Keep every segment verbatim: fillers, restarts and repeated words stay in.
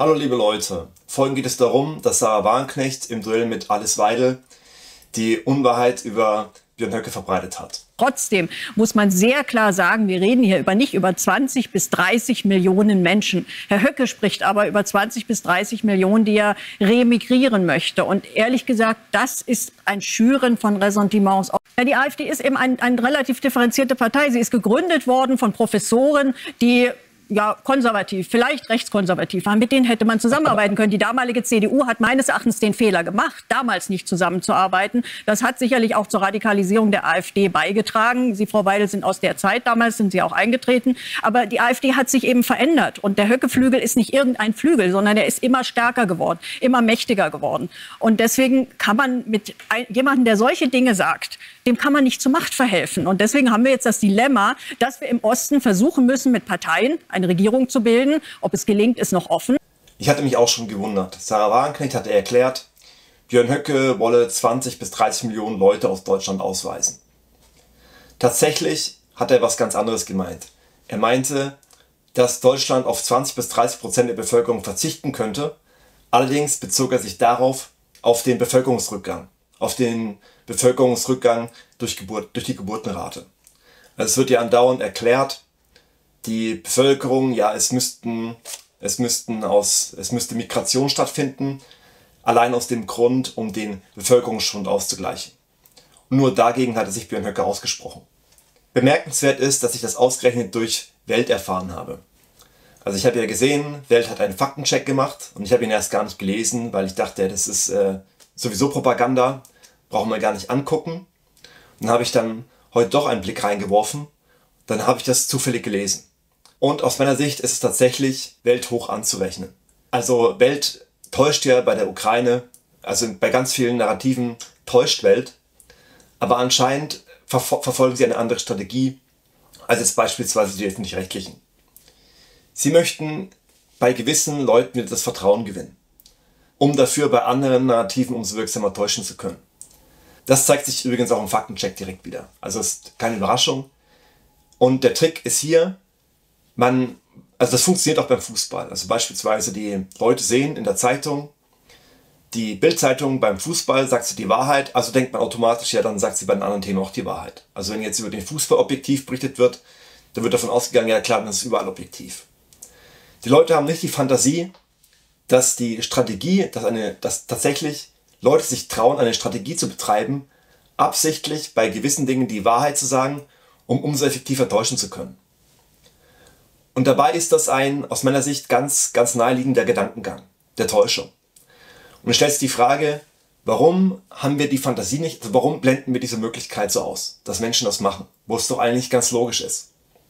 Hallo liebe Leute, vorhin geht es darum, dass Sarah Wagenknecht im Duell mit Alice Weidel die Unwahrheit über Björn Höcke verbreitet hat. Trotzdem muss man sehr klar sagen, wir reden hier über nicht über zwanzig bis dreißig Millionen Menschen. Herr Höcke spricht aber über zwanzig bis dreißig Millionen, die er remigrieren möchte. Und ehrlich gesagt, das ist ein Schüren von Ressentiments. Ja, die AfD ist eben eine ein relativ differenzierte Partei. Sie ist gegründet worden von Professoren, die ja, konservativ, vielleicht rechtskonservativ waren. Mit denen hätte man zusammenarbeiten können. Die damalige C D U hat meines Erachtens den Fehler gemacht, damals nicht zusammenzuarbeiten. Das hat sicherlich auch zur Radikalisierung der AfD beigetragen. Sie, Frau Weidel, sind aus der Zeit, damals sind Sie auch eingetreten. Aber die AfD hat sich eben verändert. Und der Höcke-Flügel ist nicht irgendein Flügel, sondern er ist immer stärker geworden, immer mächtiger geworden. Und deswegen kann man mit jemandem, der solche Dinge sagt, dem kann man nicht zur Macht verhelfen. Und deswegen haben wir jetzt das Dilemma, dass wir im Osten versuchen müssen, mit Parteien eine Regierung zu bilden. Ob es gelingt, ist noch offen. Ich hatte mich auch schon gewundert. Sarah Wagenknecht hatte erklärt, Björn Höcke wolle zwanzig bis dreißig Millionen Leute aus Deutschland ausweisen. Tatsächlich hat er was ganz anderes gemeint. Er meinte, dass Deutschland auf zwanzig bis dreißig Prozent der Bevölkerung verzichten könnte. Allerdings bezog er sich darauf, auf den Bevölkerungsrückgang. Auf den Bevölkerungsrückgang durch, Geburt, durch die Geburtenrate. Also es wird ja andauernd erklärt, die Bevölkerung, ja, es müssten, es müssten aus, es müsste Migration stattfinden, allein aus dem Grund, um den Bevölkerungsschwund auszugleichen. Und nur dagegen hatte sich Björn Höcke ausgesprochen. Bemerkenswert ist, dass ich das ausgerechnet durch Welt erfahren habe. Also ich habe ja gesehen, Welt hat einen Faktencheck gemacht und ich habe ihn erst gar nicht gelesen, weil ich dachte, das ist äh, sowieso Propaganda, brauchen wir gar nicht angucken. Und dann habe ich dann heute doch einen Blick reingeworfen, dann habe ich das zufällig gelesen. Und aus meiner Sicht ist es tatsächlich Welt hoch anzurechnen. Also Welt täuscht ja bei der Ukraine, also bei ganz vielen Narrativen täuscht Welt, aber anscheinend verfol- verfolgen sie eine andere Strategie als jetzt beispielsweise die Öffentlich-Rechtlichen. Sie möchten bei gewissen Leuten wieder das Vertrauen gewinnen, um dafür bei anderen Narrativen umso wirksamer täuschen zu können. Das zeigt sich übrigens auch im Faktencheck direkt wieder. Also es ist keine Überraschung. Und der Trick ist hier, man, also das funktioniert auch beim Fußball. Also beispielsweise die Leute sehen in der Zeitung, die Bild-Zeitung beim Fußball sagt sie die Wahrheit, also denkt man automatisch, ja, dann sagt sie bei den anderen Themen auch die Wahrheit. Also wenn jetzt über den Fußball objektiv berichtet wird, dann wird davon ausgegangen, ja klar, das ist überall objektiv. Die Leute haben nicht die Fantasie, dass die Strategie, dass, eine, dass tatsächlich Leute sich trauen, eine Strategie zu betreiben, absichtlich bei gewissen Dingen die Wahrheit zu sagen, um umso effektiver täuschen zu können. Und dabei ist das ein, aus meiner Sicht, ganz, ganz naheliegender Gedankengang, der Täuschung. Und es stellt sich die Frage, warum haben wir die Fantasie nicht, also warum blenden wir diese Möglichkeit so aus, dass Menschen das machen, wo es doch eigentlich ganz logisch ist.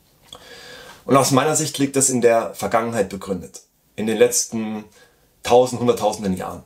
Und aus meiner Sicht liegt das in der Vergangenheit begründet, in den letzten tausend, hunderttausenden Jahren.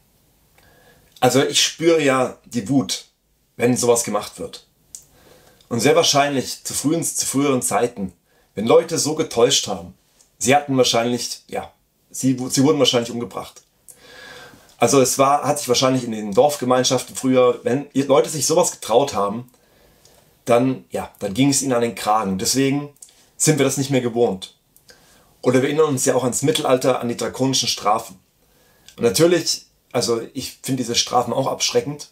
Also ich spüre ja die Wut, wenn sowas gemacht wird. Und sehr wahrscheinlich zu, frühen, zu früheren Zeiten, wenn Leute so getäuscht haben, sie hatten wahrscheinlich, ja, sie, sie wurden wahrscheinlich umgebracht. Also es war, hat sich wahrscheinlich in den Dorfgemeinschaften früher, wenn Leute sich sowas getraut haben, dann, ja, dann ging es ihnen an den Kragen. Deswegen sind wir das nicht mehr gewohnt. Oder wir erinnern uns ja auch ans Mittelalter, an die drakonischen Strafen. Und natürlich, also ich finde diese Strafen auch abschreckend,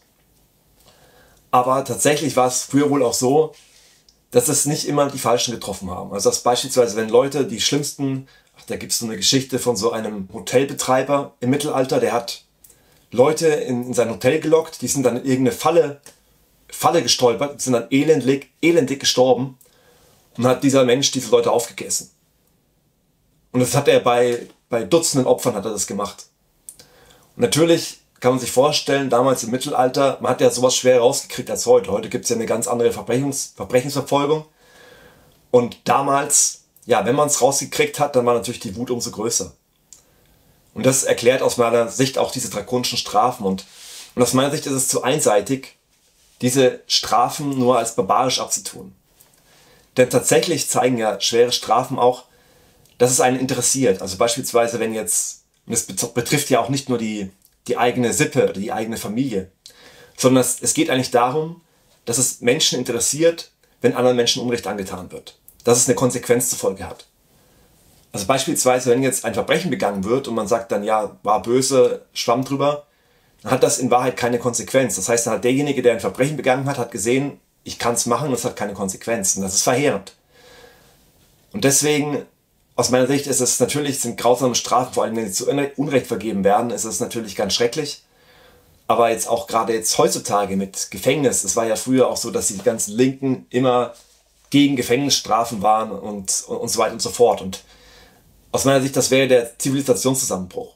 aber tatsächlich war es früher wohl auch so, dass es nicht immer die Falschen getroffen haben. Also dass beispielsweise, wenn Leute die schlimmsten, ach, da gibt es so eine Geschichte von so einem Hotelbetreiber im Mittelalter, der hat Leute in, in sein Hotel gelockt, die sind dann in irgendeine Falle, Falle gestolpert, sind dann elendig, elendig gestorben und hat dieser Mensch diese Leute aufgegessen. Und das hat er bei, bei Dutzenden Opfern hat er das gemacht. Und natürlich kann man sich vorstellen, damals im Mittelalter, man hat ja sowas schwer rausgekriegt als heute. Heute gibt es ja eine ganz andere Verbrechens, Verbrechensverfolgung. Und damals, ja, wenn man es rausgekriegt hat, dann war natürlich die Wut umso größer. Und das erklärt aus meiner Sicht auch diese drakonischen Strafen. Und, und aus meiner Sicht ist es zu einseitig, diese Strafen nur als barbarisch abzutun. Denn tatsächlich zeigen ja schwere Strafen auch, dass es einen interessiert. Also beispielsweise, wenn jetzt, und das betrifft ja auch nicht nur die die eigene Sippe oder die eigene Familie, sondern es, es geht eigentlich darum, dass es Menschen interessiert, wenn anderen Menschen Unrecht angetan wird. Dass es eine Konsequenz zur Folge hat. Also beispielsweise, wenn jetzt ein Verbrechen begangen wird und man sagt dann, ja, war böse, schwamm drüber, dann hat das in Wahrheit keine Konsequenz. Das heißt, dann hat derjenige, der ein Verbrechen begangen hat, hat gesehen, ich kann es machen und es hat keine Konsequenzen. Das ist verheerend. Und deswegen, aus meiner Sicht, ist es natürlich, sind grausame Strafen, vor allem wenn sie zu Unrecht vergeben werden, ist es natürlich ganz schrecklich. Aber jetzt auch gerade jetzt heutzutage mit Gefängnis, es war ja früher auch so, dass die ganzen Linken immer gegen Gefängnisstrafen waren und, und, und so weiter und so fort. Und aus meiner Sicht, das wäre der Zivilisationszusammenbruch.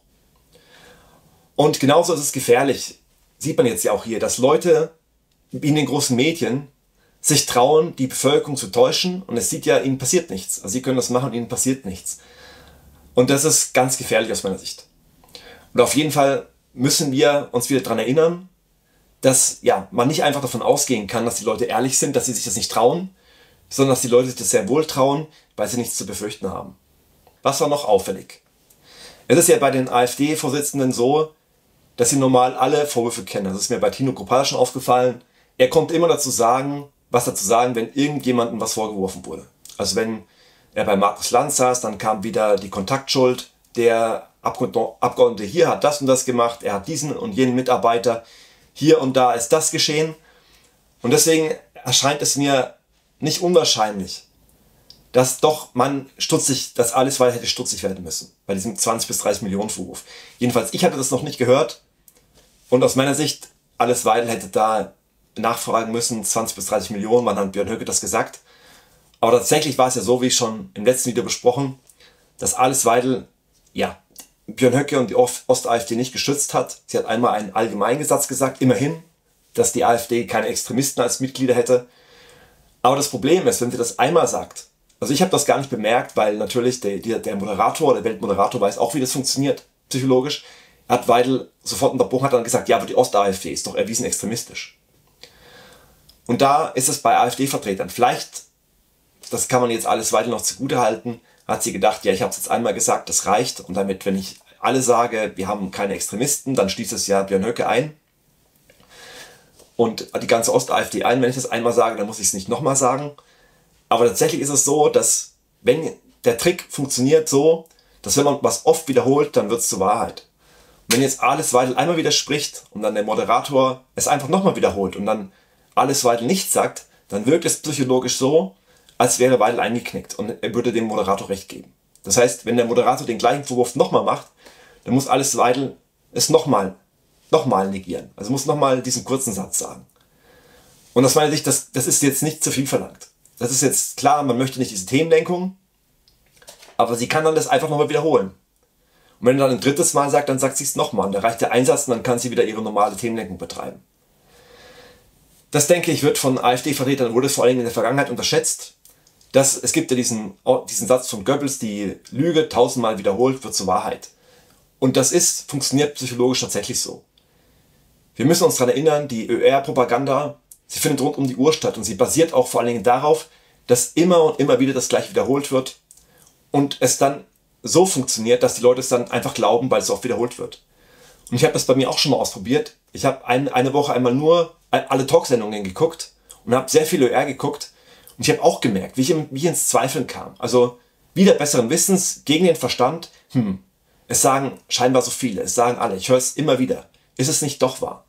Und genauso ist es gefährlich, sieht man jetzt ja auch hier, dass Leute wie in den großen Medien sich trauen, die Bevölkerung zu täuschen, und es sieht ja, ihnen passiert nichts. Also sie können das machen und ihnen passiert nichts. Und das ist ganz gefährlich aus meiner Sicht. Und auf jeden Fall müssen wir uns wieder daran erinnern, dass ja, man nicht einfach davon ausgehen kann, dass die Leute ehrlich sind, dass sie sich das nicht trauen, sondern dass die Leute sich das sehr wohl trauen, weil sie nichts zu befürchten haben. Was war noch auffällig? Es ist ja bei den AfD-Vorsitzenden so, dass sie normal alle Vorwürfe kennen. Das ist mir bei Tino Kruppalla schon aufgefallen. Er kommt immer dazu sagen, was dazu sagen, wenn irgendjemandem was vorgeworfen wurde. Also wenn er bei Markus Lanz saß, dann kam wieder die Kontaktschuld. Der Abgeordnete hier hat das und das gemacht, er hat diesen und jenen Mitarbeiter. Hier und da ist das geschehen. Und deswegen erscheint es mir nicht unwahrscheinlich, dass doch man stutzig, dass alles weiter hätte stutzig werden müssen. Bei diesem zwanzig bis dreißig Millionen Vorwurf. Jedenfalls, ich hatte das noch nicht gehört. Und aus meiner Sicht, Alice Weidel hätte da nachfragen müssen, zwanzig bis dreißig Millionen, wann hat Björn Höcke das gesagt. Aber tatsächlich war es ja so, wie schon im letzten Video besprochen, dass Alice Weidel, ja, Björn Höcke und die Ost-AfD nicht geschützt hat. Sie hat einmal einen Allgemeingesetz gesagt, immerhin, dass die AfD keine Extremisten als Mitglieder hätte. Aber das Problem ist, wenn sie das einmal sagt, also ich habe das gar nicht bemerkt, weil natürlich der, der, der Moderator, der Weltmoderator weiß auch, wie das funktioniert, psychologisch. Hat Weidel sofort unterbrochen, hat dann gesagt, ja, aber die Ost-AfD ist doch erwiesen extremistisch. Und da ist es bei AfD-Vertretern, vielleicht, das kann man jetzt alles Weidel noch zugute halten, hat sie gedacht, ja, ich habe es jetzt einmal gesagt, das reicht. Und damit, wenn ich alle sage, wir haben keine Extremisten, dann schließt es ja Björn Höcke ein. Und die ganze Ost-AfD ein. Wenn ich das einmal sage, dann muss ich es nicht nochmal sagen. Aber tatsächlich ist es so, dass wenn der Trick funktioniert so, dass wenn man was oft wiederholt, dann wird es zur Wahrheit. Und wenn jetzt Alice Weidel einmal widerspricht und dann der Moderator es einfach nochmal wiederholt und dann Alice Weidel nichts sagt, dann wirkt es psychologisch so, als wäre Weidel eingeknickt und er würde dem Moderator recht geben. Das heißt, wenn der Moderator den gleichen Vorwurf nochmal macht, dann muss Alice Weidel es nochmal nochmal negieren. Also muss nochmal diesen kurzen Satz sagen. Und aus meiner Sicht, das, das ist jetzt nicht zu viel verlangt. Das ist jetzt klar, man möchte nicht diese Themenlenkung, aber sie kann dann das einfach nochmal wiederholen. Und wenn er dann ein drittes Mal sagt, dann sagt sie es nochmal. Und da reicht der Einsatz und dann kann sie wieder ihre normale Themenlenkung betreiben. Das, denke ich, wird von AfD-Vertretern, wurde vor allem in der Vergangenheit unterschätzt. Dass, es gibt ja diesen, diesen Satz von Goebbels, die Lüge tausendmal wiederholt wird zur Wahrheit. Und das ist, funktioniert psychologisch tatsächlich so. Wir müssen uns daran erinnern, die Ö R-Propaganda, sie findet rund um die Uhr statt und sie basiert auch vor allen Dingen darauf, dass immer und immer wieder das Gleiche wiederholt wird und es dann so funktioniert, dass die Leute es dann einfach glauben, weil es oft wiederholt wird. Und ich habe das bei mir auch schon mal ausprobiert. Ich habe ein, eine Woche einmal nur alle Talksendungen geguckt und habe sehr viel Ö R geguckt und ich habe auch gemerkt, wie ich, wie ich ins Zweifeln kam. Also wieder besseren Wissens, gegen den Verstand, hm, es sagen scheinbar so viele, es sagen alle, ich höre es immer wieder. Ist es nicht doch wahr?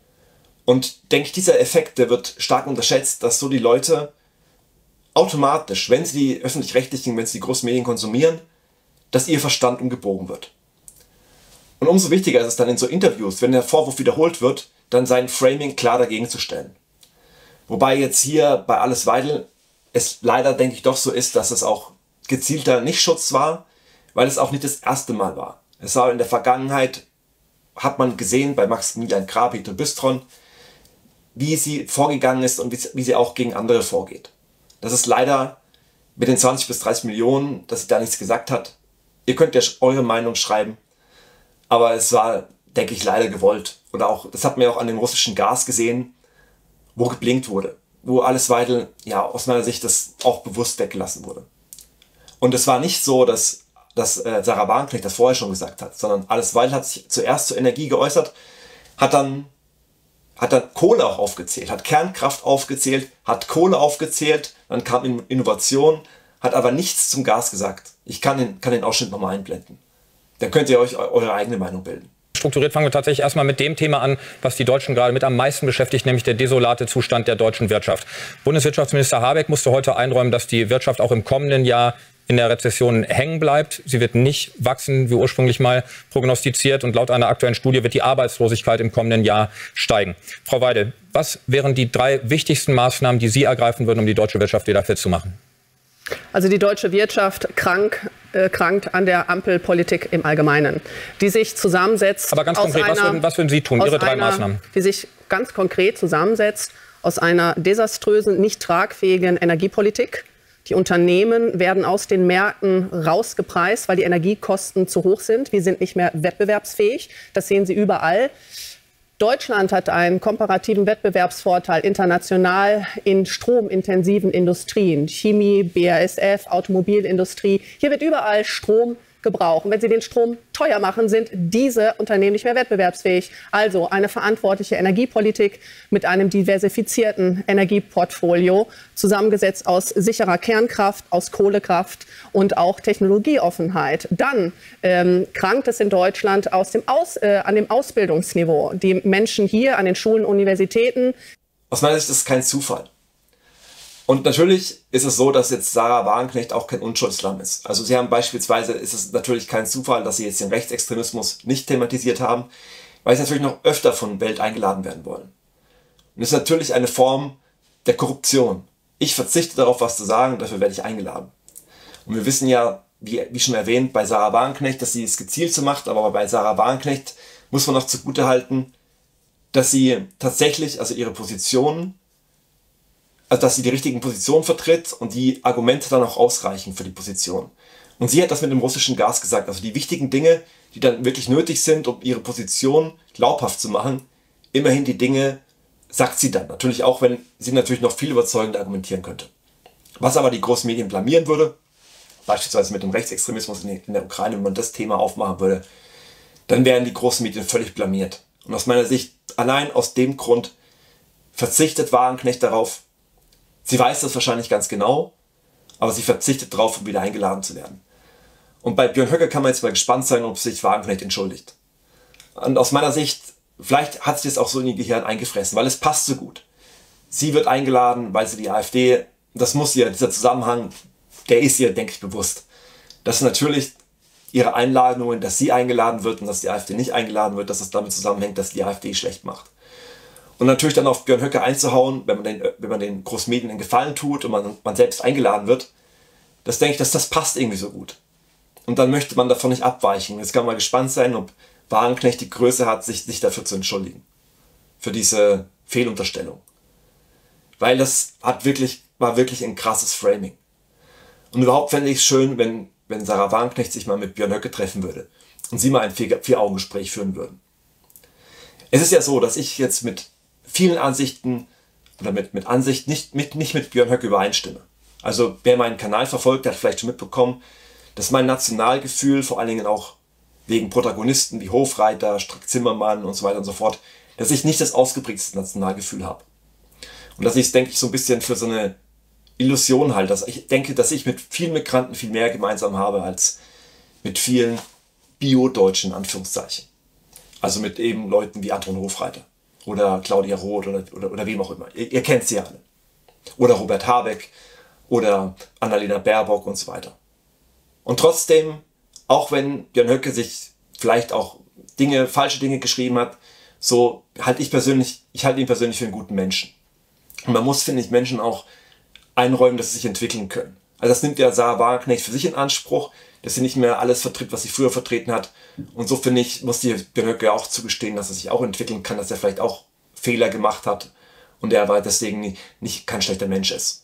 Und denke ich, dieser Effekt, der wird stark unterschätzt, dass so die Leute automatisch, wenn sie die Öffentlich-Rechtlichen, wenn sie die großen Medien konsumieren, dass ihr Verstand umgebogen wird. Und umso wichtiger ist es dann in so Interviews, wenn der Vorwurf wiederholt wird, dann sein Framing klar dagegen zu stellen. Wobei jetzt hier bei Alice Weidel es leider, denke ich, doch so ist, dass es auch gezielter Nichtschutz war, weil es auch nicht das erste Mal war. Es war in der Vergangenheit, hat man gesehen bei Maximilian Krah, Peter Büstron, wie sie vorgegangen ist und wie sie auch gegen andere vorgeht. Das ist leider mit den zwanzig bis dreißig Millionen, dass sie da nichts gesagt hat. Ihr könnt ja eure Meinung schreiben, aber es war, denke ich, leider gewollt. Oder auch, das hat man ja auch an dem russischen Gas gesehen, wo geblinkt wurde. Wo Alice Weidel, ja, aus meiner Sicht, das auch bewusst weggelassen wurde. Und es war nicht so, dass, dass äh, Sarah Wagenknecht das vorher schon gesagt hat, sondern Alice Weidel hat sich zuerst zur Energie geäußert, hat dann, hat dann Kohle auch aufgezählt, hat Kernkraft aufgezählt, hat Kohle aufgezählt, dann kam Innovation, hat aber nichts zum Gas gesagt. Ich kann den, kann den Ausschnitt nochmal einblenden. Dann könnt ihr euch eure eigene Meinung bilden. Strukturiert fangen wir tatsächlich erstmal mit dem Thema an, was die Deutschen gerade mit am meisten beschäftigt, nämlich der desolate Zustand der deutschen Wirtschaft. Bundeswirtschaftsminister Habeck musste heute einräumen, dass die Wirtschaft auch im kommenden Jahr in der Rezession hängen bleibt. Sie wird nicht wachsen, wie ursprünglich mal prognostiziert. Und laut einer aktuellen Studie wird die Arbeitslosigkeit im kommenden Jahr steigen. Frau Weidel, was wären die drei wichtigsten Maßnahmen, die Sie ergreifen würden, um die deutsche Wirtschaft wieder fit zu machen? Also die deutsche Wirtschaft krank, äh, krankt an der Ampelpolitik im Allgemeinen, die sich zusammensetzt. Aber ganz konkret, einer, was, würden, was würden Sie tun, Ihre drei einer, Maßnahmen? Die sich ganz konkret zusammensetzt aus einer desaströsen, nicht tragfähigen Energiepolitik. Die Unternehmen werden aus den Märkten rausgepreist, weil die Energiekosten zu hoch sind. Wir sind nicht mehr wettbewerbsfähig. Das sehen Sie überall. Deutschland hat einen komparativen Wettbewerbsvorteil international in stromintensiven Industrien, Chemie, B A S F, Automobilindustrie. Hier wird überall Strom gebraucht. Und wenn Sie den Strom teuer machen, sind diese Unternehmen nicht mehr wettbewerbsfähig. Also eine verantwortliche Energiepolitik mit einem diversifizierten Energieportfolio, zusammengesetzt aus sicherer Kernkraft, aus Kohlekraft und auch Technologieoffenheit. Dann ähm, krankt es in Deutschland aus dem aus, äh, an dem Ausbildungsniveau. Die Menschen hier an den Schulen, Universitäten. Aus meiner Sicht ist es kein Zufall. Und natürlich ist es so, dass jetzt Sarah Wagenknecht auch kein Unschuldslamm ist. Also sie haben beispielsweise, ist es natürlich kein Zufall, dass sie jetzt den Rechtsextremismus nicht thematisiert haben, weil sie natürlich noch öfter von Welt eingeladen werden wollen. Und es ist natürlich eine Form der Korruption. Ich verzichte darauf, was zu sagen, und dafür werde ich eingeladen. Und wir wissen ja, wie, wie schon erwähnt, bei Sarah Wagenknecht, dass sie es gezielt so macht, aber bei Sarah Wagenknecht muss man noch zugutehalten, dass sie tatsächlich, also ihre Positionen, also dass sie die richtigen Positionen vertritt und die Argumente dann auch ausreichen für die Position. Und sie hat das mit dem russischen Gas gesagt, also die wichtigen Dinge, die dann wirklich nötig sind, um ihre Position glaubhaft zu machen, immerhin die Dinge sagt sie dann. Natürlich auch, wenn sie natürlich noch viel überzeugender argumentieren könnte. Was aber die großen Medien blamieren würde, beispielsweise mit dem Rechtsextremismus in der Ukraine, wenn man das Thema aufmachen würde, dann wären die großen Medien völlig blamiert. Und aus meiner Sicht, allein aus dem Grund, verzichtet Wagenknecht darauf. Sie weiß das wahrscheinlich ganz genau, aber sie verzichtet darauf, um wieder eingeladen zu werden. Und bei Björn Höcke kann man jetzt mal gespannt sein, ob sich Wagenknecht entschuldigt. Und aus meiner Sicht, vielleicht hat sich das auch so in ihr Gehirn eingefressen, weil es passt so gut. Sie wird eingeladen, weil sie die AfD, das muss ihr, dieser Zusammenhang, der ist ihr, denke ich, bewusst. Dass natürlich ihre Einladungen, dass sie eingeladen wird und dass die AfD nicht eingeladen wird, dass es damit zusammenhängt, dass die AfD schlecht macht. Und natürlich dann auf Björn Höcke einzuhauen, wenn man den, wenn man den Großmedien einen Gefallen tut und man, man selbst eingeladen wird, das denke ich, dass das passt irgendwie so gut. Und dann möchte man davon nicht abweichen. Jetzt kann man mal gespannt sein, ob Wagenknecht die Größe hat, sich, sich dafür zu entschuldigen. Für diese Fehlunterstellung. Weil das hat wirklich, war wirklich ein krasses Framing. Und überhaupt fände ich es schön, wenn, wenn Sarah Wagenknecht sich mal mit Björn Höcke treffen würde. Und sie mal ein Vier-Augen-Gespräch führen würden. Es ist ja so, dass ich jetzt mit vielen Ansichten oder mit, mit Ansicht nicht mit, nicht mit Björn Höcke übereinstimme. Also wer meinen Kanal verfolgt, hat vielleicht schon mitbekommen, dass mein Nationalgefühl, vor allen Dingen auch wegen Protagonisten wie Hofreiter, Strack-Zimmermann und so weiter und so fort, dass ich nicht das ausgeprägteste Nationalgefühl habe. Und dass ich es, denke ich, so ein bisschen für so eine Illusion halte. Dass ich denke, dass ich mit vielen Migranten viel mehr gemeinsam habe als mit vielen Bio-Deutschen, in Anführungszeichen. Also mit eben Leuten wie Anton Hofreiter oder Claudia Roth oder, oder, oder wem auch immer. Ihr, ihr kennt sie ja alle. Oder Robert Habeck oder Annalena Baerbock und so weiter. Und trotzdem, auch wenn Björn Höcke sich vielleicht auch Dinge, falsche Dinge geschrieben hat, so halte ich persönlich, ich halte ihn persönlich für einen guten Menschen. Und man muss, finde ich, Menschen auch einräumen, dass sie sich entwickeln können. Also das nimmt ja Sarah Wagenknecht für sich in Anspruch, dass sie nicht mehr alles vertritt, was sie früher vertreten hat. Und so, finde ich, muss die Björn Höcke auch zugestehen, dass er sich auch entwickeln kann, dass er vielleicht auch Fehler gemacht hat und er aber deswegen nicht, nicht kein schlechter Mensch ist.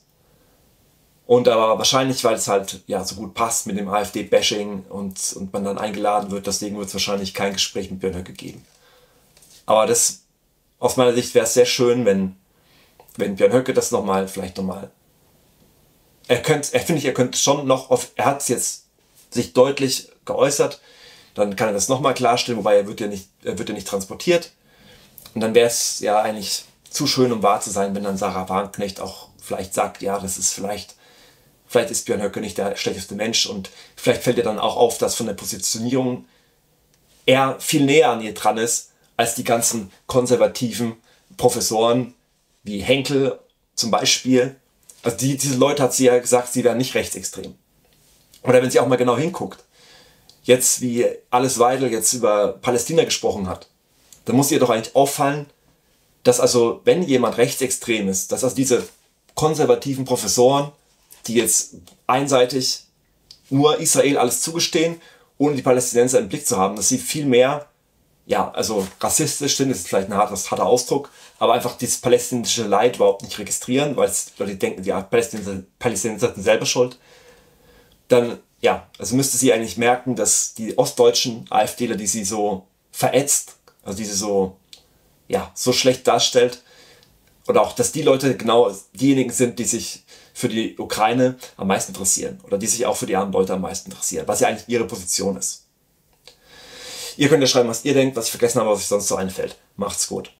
Und aber wahrscheinlich, weil es halt ja so gut passt mit dem AfD-Bashing und, und man dann eingeladen wird, deswegen wird es wahrscheinlich kein Gespräch mit Björn Höcke geben. Aber das, aus meiner Sicht wäre es sehr schön, wenn, wenn Björn Höcke das nochmal, vielleicht nochmal, er könnte, er finde ich, er könnte schon noch, auf, er hat es jetzt sich deutlich geäußert, dann kann er das nochmal klarstellen, wobei er wird ja nicht, er wird ja nicht transportiert. Und dann wäre es ja eigentlich zu schön, um wahr zu sein, wenn dann Sarah Wagenknecht auch vielleicht sagt, ja, das ist vielleicht, vielleicht ist Björn Höcke nicht der schlechteste Mensch und vielleicht fällt ihr dann auch auf, dass von der Positionierung er viel näher an ihr dran ist, als die ganzen konservativen Professoren wie Henkel zum Beispiel. Also die, diese Leute hat sie ja gesagt, sie wären nicht rechtsextrem. Oder wenn sie auch mal genau hinguckt, jetzt wie Alice Weidel jetzt über Palästina gesprochen hat, dann muss ihr doch eigentlich auffallen, dass also, wenn jemand rechtsextrem ist, dass also diese konservativen Professoren, die jetzt einseitig nur Israel alles zugestehen, ohne die Palästinenser im Blick zu haben, dass sie viel mehr, ja, also rassistisch sind, ist vielleicht ein harter, harter Ausdruck, aber einfach dieses palästinensische Leid überhaupt nicht registrieren, weil es Leute denken, die Palästinenser, Palästinenser sind selber schuld, dann, ja, also müsste sie eigentlich merken, dass die ostdeutschen AfDler, die sie so verätzt, also die sie so, ja, so schlecht darstellt, oder auch, dass die Leute genau diejenigen sind, die sich für die Ukraine am meisten interessieren oder die sich auch für die armen Leute am meisten interessieren, was ja eigentlich ihre Position ist. Ihr könnt ja schreiben, was ihr denkt, was ich vergessen habe, was euch sonst so einfällt. Macht's gut.